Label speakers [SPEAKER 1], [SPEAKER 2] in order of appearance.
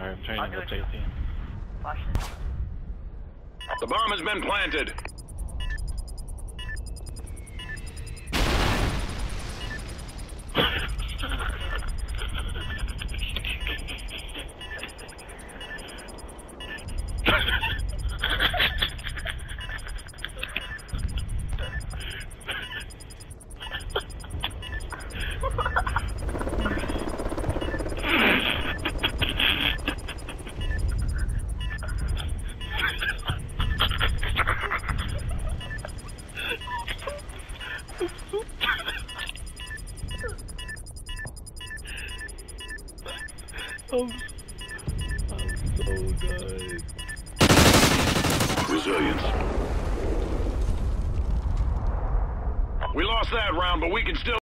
[SPEAKER 1] Alright, I'm turning to safety.
[SPEAKER 2] Watch this.
[SPEAKER 3] The bomb has been planted.
[SPEAKER 1] I'm so good.
[SPEAKER 3] Resilience. We lost that round, but we can still